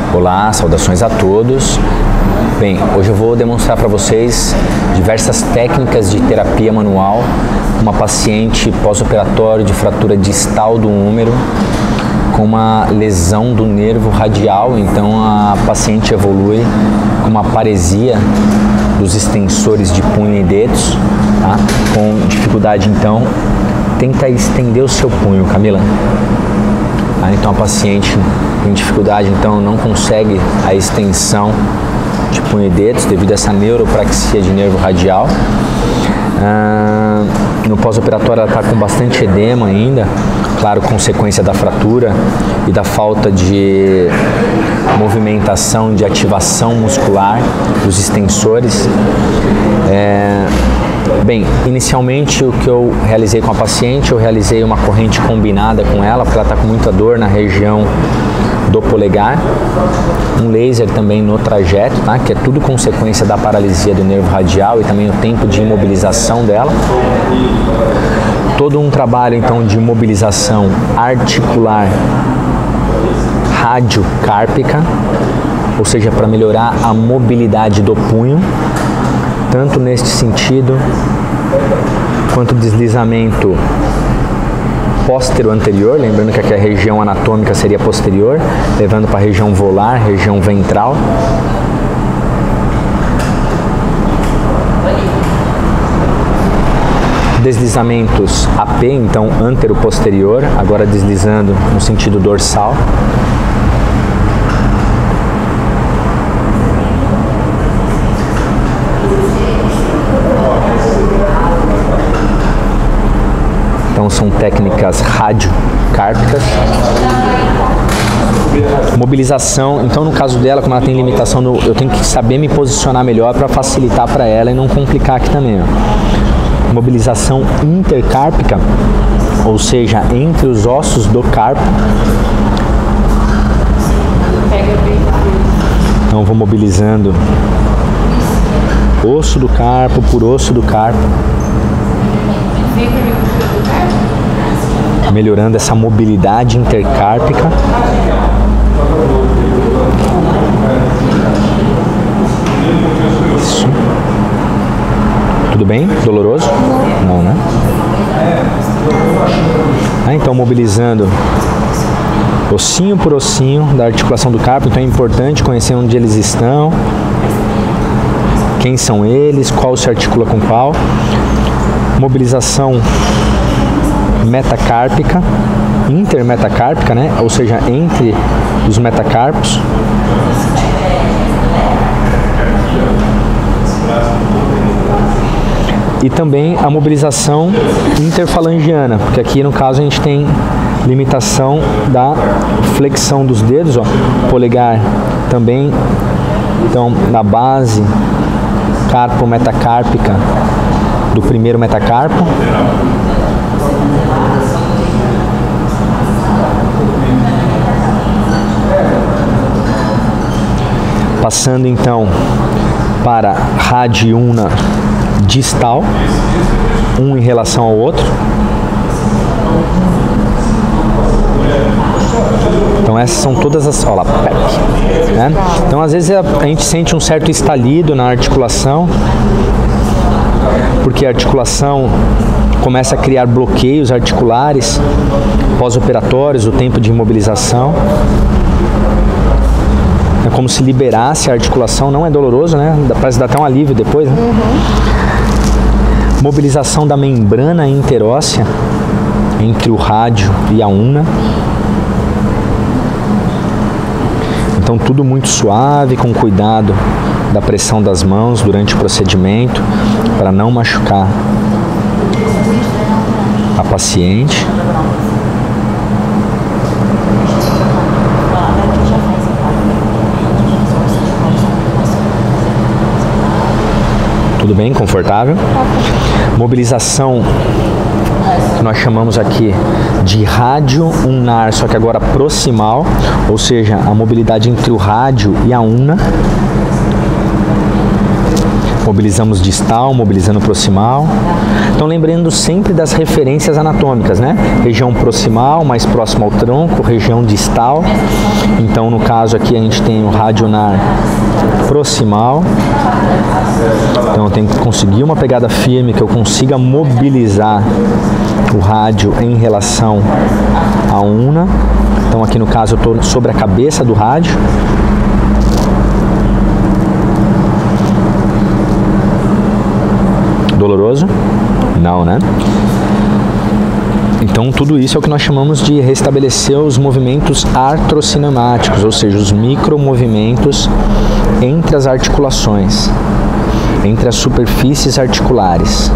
Olá, saudações a todos. Bem, hoje eu vou demonstrar para vocês diversas técnicas de terapia manual. Uma paciente pós-operatório de fratura distal do húmero com uma lesão do nervo radial, então a paciente evolui com uma paresia dos extensores de punho e dedos, tá? Com dificuldade, então, tenta estender o seu punho, Camila. Então a paciente tem dificuldade, então não consegue a extensão de punho e dedos devido a essa neuropraxia de nervo radial. No pós-operatório ela está com bastante edema ainda, claro, consequência da fratura e da falta de movimentação, de ativação muscular dos extensores. Bem, inicialmente o que eu realizei com a paciente, eu realizei uma corrente combinada com ela, porque ela está com muita dor na região do polegar, um laser também no trajeto, tá? Que é tudo consequência da paralisia do nervo radial e também o tempo de imobilização dela. Todo um trabalho então de mobilização articular radiocárpica, ou seja, para melhorar a mobilidade do punho, tanto neste sentido quanto deslizamento póstero-anterior, lembrando que aqui a região anatômica seria posterior, levando para a região volar, região ventral. Deslizamentos AP, então antero-posterior, agora deslizando no sentido dorsal. Então são técnicas radiocárpicas. Mobilização, então no caso dela, como ela tem limitação, eu tenho que saber me posicionar melhor para facilitar para ela e não complicar aqui também. Ó. Mobilização intercárpica, ou seja, entre os ossos do carpo. Então vou mobilizando osso do carpo por osso do carpo, melhorando essa mobilidade intercárpica. Isso. Tudo bem? Doloroso? Não, né? Então mobilizando ossinho por ossinho da articulação do carpo. Então é importante conhecer onde eles estão, quem são eles, qual se articula com qual. Mobilização metacárpica, intermetacárpica, né? Ou seja, entre os metacarpos. E também a mobilização interfalangiana, porque aqui no caso a gente tem limitação da flexão dos dedos, ó, polegar também, então na base carpo-metacárpica do primeiro metacarpo. Passando então para radiuna distal, um em relação ao outro. Então essas são todas as... Olha lá, né? Então às vezes a gente sente um certo estalido na articulação, porque a articulação começa a criar bloqueios articulares pós-operatórios, o tempo de imobilização. É como se liberasse a articulação, não é doloroso, né? Parece dar até um alívio depois, né? Mobilização da membrana interóssea entre o rádio e a una. Então tudo muito suave, com cuidado da pressão das mãos durante o procedimento, para não machucar a paciente. Tudo bem? Confortável? Mobilização que nós chamamos aqui de rádio-unar, só que agora proximal, ou seja, a mobilidade entre o rádio e a una. Mobilizamos distal, mobilizando proximal. Então lembrando sempre das referências anatômicas, né? Região proximal, mais próxima ao tronco, região distal. Então no caso aqui a gente tem o rádio unar proximal. Então eu tenho que conseguir uma pegada firme, que eu consiga mobilizar o rádio em relação à una. Então aqui no caso eu estou sobre a cabeça do rádio. Doloroso? Não, né? Então tudo isso é o que nós chamamos de restabelecer os movimentos artrocinemáticos, ou seja, os micromovimentos entre as articulações, entre as superfícies articulares.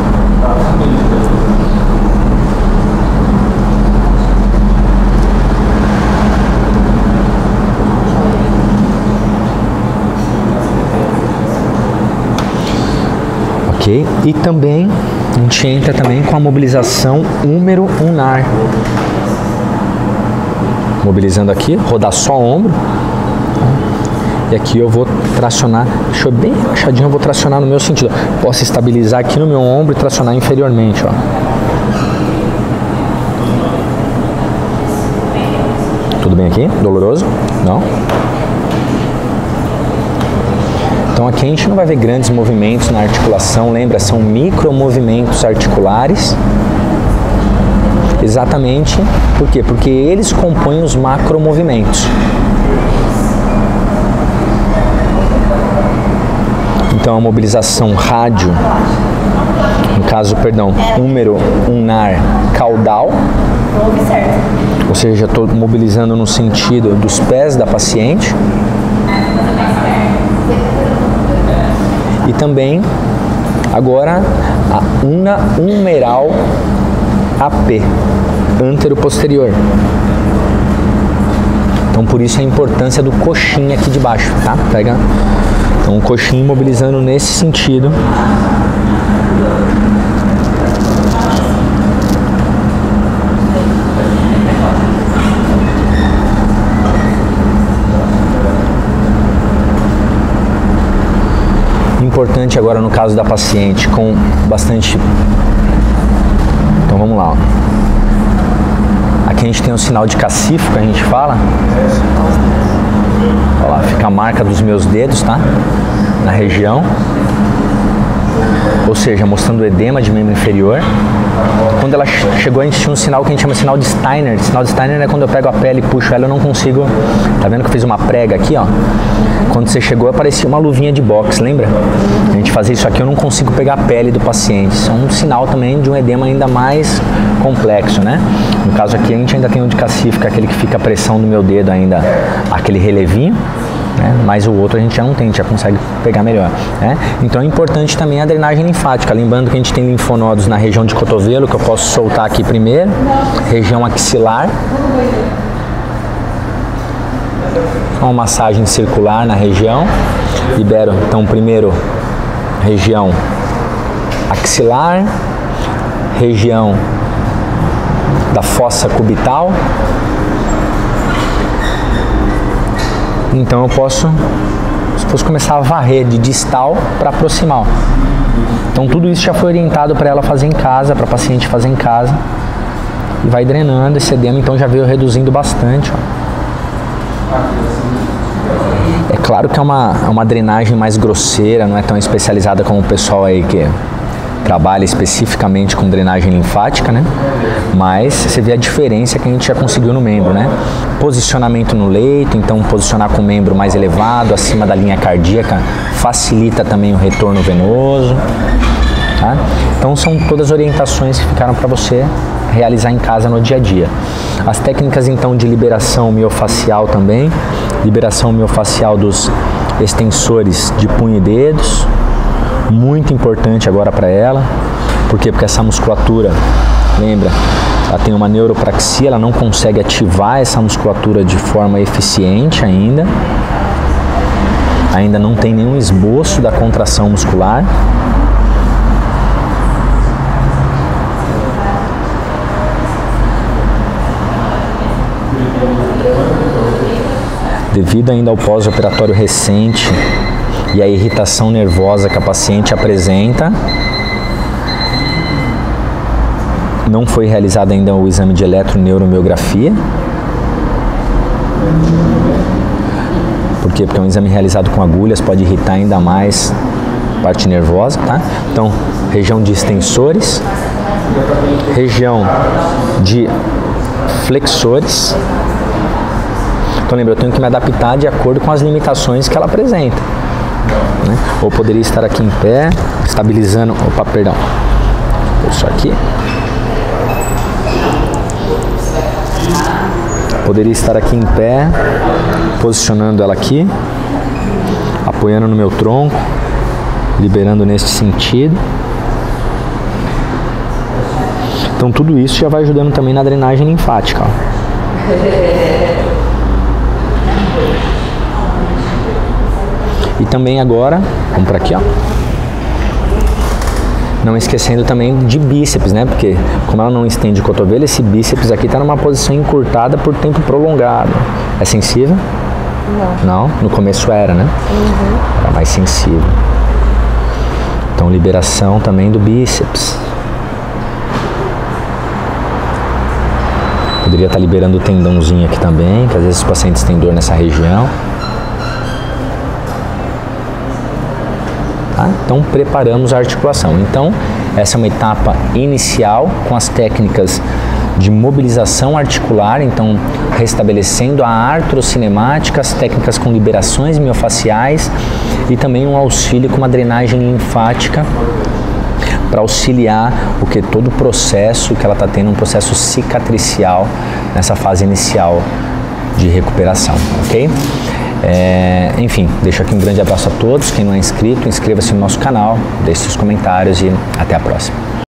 Ok? E também a gente entra também com a mobilização húmero-unar. Mobilizando aqui, rodar só o ombro. E aqui eu vou tracionar, deixa eu bem achadinho, eu vou tracionar no meu sentido. Posso estabilizar aqui no meu ombro e tracionar inferiormente, ó. Tudo bem aqui? Doloroso? Não? Então aqui a gente não vai ver grandes movimentos na articulação, lembra? São micromovimentos articulares. Exatamente, por quê? Porque eles compõem os macromovimentos. Então a mobilização rádio, no caso, perdão, húmero-unar caudal, ou seja, estou mobilizando no sentido dos pés da paciente. E também, agora, a una humeral AP, antero-posterior. Então, por isso a importância do coxim aqui de baixo, tá? Pega, então, o coxim mobilizando nesse sentido. Importante agora no caso da paciente com bastante... Então vamos lá, ó. Aqui a gente tem um sinal de cacifo que a gente fala. Olha lá, fica a marca dos meus dedos, tá? Na região. Ou seja, mostrando o edema de membro inferior. Quando ela chegou, a gente tinha um sinal que a gente chama de sinal de Steiner. O sinal de Steiner é quando eu pego a pele e puxo ela, eu não consigo... Tá vendo que eu fiz uma prega aqui, ó? Quando você chegou, parecia uma luvinha de boxe, lembra? A gente fazia isso aqui, eu não consigo pegar a pele do paciente. Isso é um sinal também de um edema ainda mais complexo, né? No caso aqui, a gente ainda tem o de cacifo, que é aquele que fica a pressão do meu dedo ainda, aquele relevinho. Né? Mas o outro a gente já não tem, a gente já consegue pegar melhor, né? Então é importante também a drenagem linfática, lembrando que a gente tem linfonodos na região de cotovelo, que eu posso soltar aqui primeiro, região axilar, uma massagem circular na região, libero então primeiro região axilar, região da fossa cubital. Então eu posso começar a varrer de distal para proximal. Então tudo isso já foi orientado para ela fazer em casa, para a paciente fazer em casa. E vai drenando esse edema, então já veio reduzindo bastante, ó. É claro que é uma drenagem mais grosseira, não é tão especializada como o pessoal aí que trabalha especificamente com drenagem linfática, né? Mas você vê a diferença que a gente já conseguiu no membro, né? Posicionamento no leito, então posicionar com o membro mais elevado, acima da linha cardíaca, facilita também o retorno venoso, tá? Então são todas orientações que ficaram para você realizar em casa no dia a dia. As técnicas então de liberação miofacial também, liberação miofacial dos extensores de punho e dedos, muito importante agora para ela. Por quê? Porque essa musculatura, lembra, ela tem uma neuropraxia, ela não consegue ativar essa musculatura de forma eficiente ainda não tem nenhum esboço da contração muscular. Devido ainda ao pós-operatório recente e a irritação nervosa que a paciente apresenta, Não foi realizado ainda o exame de eletroneuromiografia. Por quê? Porque é um exame realizado com agulhas, pode irritar ainda mais a parte nervosa, tá? Então, região de extensores, região de flexores. Então, lembra, eu tenho que me adaptar de acordo com as limitações que ela apresenta, né? Ou poderia estar aqui em pé, estabilizando, isso aqui. Poderia estar aqui em pé, posicionando ela aqui, apoiando no meu tronco, liberando neste sentido. Então tudo isso já vai ajudando também na drenagem linfática, ó. E também agora, vamos para aqui, ó. Não esquecendo também de bíceps, né? Porque como ela não estende o cotovelo, esse bíceps aqui está numa posição encurtada por tempo prolongado. É sensível? Não. No começo era, né? Era mais sensível. Então, liberação também do bíceps. Poderia estar liberando o tendãozinho aqui também, que às vezes os pacientes têm dor nessa região. Tá? Então, preparamos a articulação. Então, essa é uma etapa inicial com as técnicas de mobilização articular, então restabelecendo a artrocinemática, as técnicas com liberações miofaciais e também um auxílio com uma drenagem linfática para auxiliar todo o processo que ela está tendo, um processo cicatricial nessa fase inicial de recuperação, ok? Enfim, deixo aqui um grande abraço a todos. Quem não é inscrito, inscreva-se no nosso canal, deixe seus comentários e até a próxima.